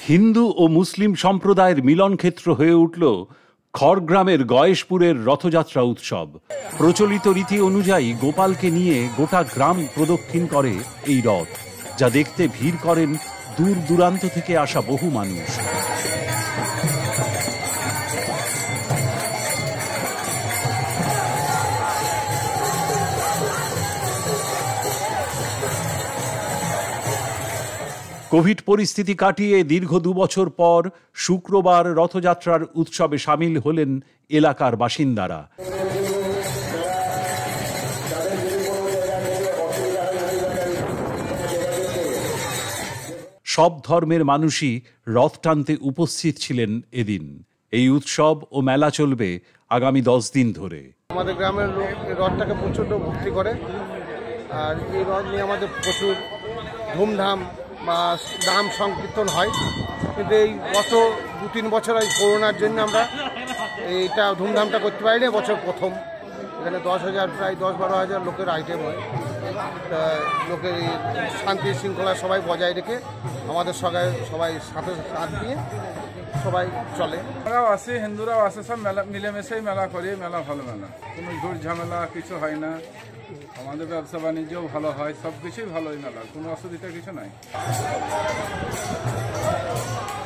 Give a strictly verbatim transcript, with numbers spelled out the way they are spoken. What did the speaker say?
হিন্দু ও মুসলিম সম্প্রদায়ের মিলনক্ষেত্র হয়ে উঠল খড়গ্রামের গয়েশপুরের রথযাত্রা উৎসব। প্রচলিত রীতি অনুযায়ী গোপালকে নিয়ে গোটা গ্রাম প্রদক্ষিণ করে এই রথ, যা দেখতে ভিড় করেন দূর দূরান্ত থেকে আসা বহু মানুষ। কোভিড পরিস্থিতি কাটিয়ে দীর্ঘ দুবছর পর শুক্রবার রথযাত্রার উৎসবে সামিল হলেন এলাকার বাসিন্দারা। সব ধর্মের মানুষই রথ টানতে উপস্থিত ছিলেন এদিন। এই উৎসব ও মেলা চলবে আগামী দশ দিন ধরে। আমাদের গ্রামের লোক এই রথটাকে প্রচণ্ড ভক্তি করে, আর এই রথ নিয়ে আমাদের প্রচুর ধুমধাম বা নাম সংকীর্তন হয়। কিন্তু এই গত দু তিন বছর এই করোনার জন্য আমরা এইটা ধুমধামটা করতে পারিনি। বছর প্রথম এখানে দশ হাজার প্রায় দশ বারো হাজার লোকের আইটেম হয়। তা লোকের শান্তি শৃঙ্খলা সবাই বজায় রেখে আমাদের সবাই সবাই সাথে সাথ দিয়ে সবাই চলে। আমরাও আসি, হিন্দুরাও আসে, সব মেলা মিলেমিশেই মেলা করি। মেলা ভালো মেলা, কোনো ঝুট ঝামেলা কিছু হয় না। আমাদের ব্যবসা বাণিজ্যও ভালো হয়, সব কিছুই ভালোই মেলা, কোনো অসুবিধা কিছু নাই।